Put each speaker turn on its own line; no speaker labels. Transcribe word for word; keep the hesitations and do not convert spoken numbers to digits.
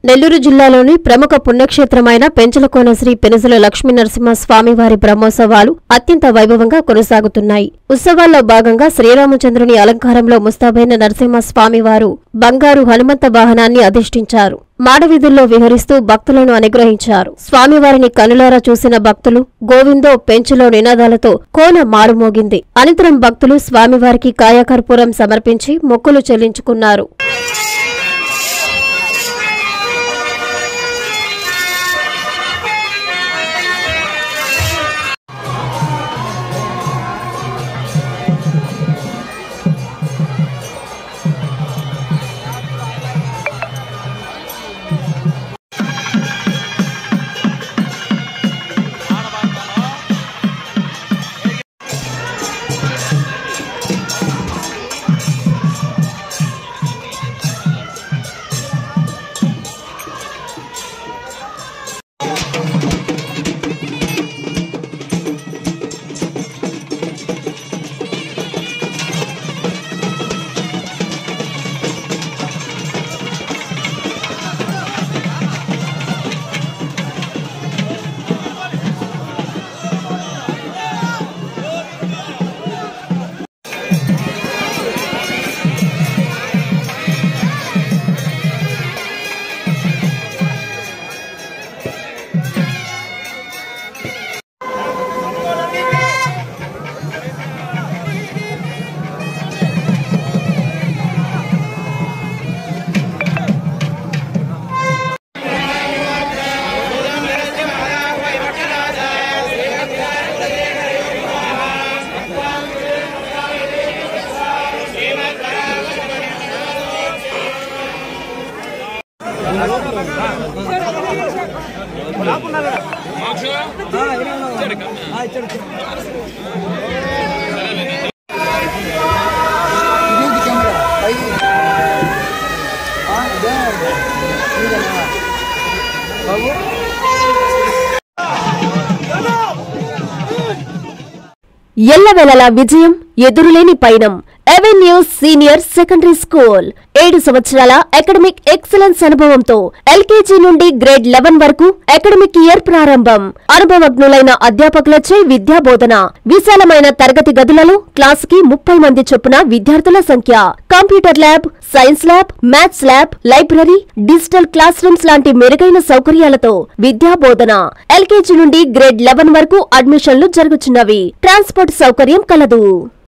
నెల్లూరు జిల్లాలోని ప్రముఖ పుణ్యక్షేత్రమైన పెంచలకోన శ్రీ పెనుసుల లక్ష్మీ నరసింహ స్వామివారి బ్రహ్మోత్సవాలు అత్యంత వైభవంగా కొనసాగుతున్నాయి. ఉత్సవాల్లో భాగంగా శ్రీరామచంద్రుని అలంకారంలో ముస్తాబైన నరసింహ స్వామివారు బంగారు హనుమంత వాహనాన్ని అధిష్ఠించారు. మాడవీధుల్లో విహరిస్తూ భక్తులను అనుగ్రహించారు. స్వామివారిని కనులారా చూసిన భక్తులు గోవిందో పెంచులో నినాదాలతో కోన మారుమోగింది. అనంతరం భక్తులు స్వామివారికి కాయకర్పూరం సమర్పించి మొక్కులు చెల్లించుకున్నారు. ఎల్లవేళలా విజయం, ఎదురులేని పయనం. అవెన్యూ సీనియర్ సెకండరీ స్కూల్ ఏడు సంవత్సరాల అకాడమిక్ ఎక్సలెన్స్ అనుభవంతో ఎల్కేజీ నుండి గ్రేడ్ లెవెన్ వరకు అకాడమిక్ ఇయర్ ప్రారంభం. అనుభవజ్ఞులైన అధ్యాపకులచే విద్యాబోధన. విశాలమైన తరగతి గదులలో క్లాస్ కి ముప్పై మంది చొప్పున విద్యార్థుల సంఖ్య. Computer lab, science lab, maths lab, library, digital class rooms లాంటి మెరుగైన సౌకర్యాలతో విద్యాబోధన. ఎల్కేజీ నుండి గ్రేడ్ లెవెన్ వరకు అడ్మిషన్లు జరుగుతున్నవి. ట్రాన్స్పోర్ట్ సౌకర్యం కలదు.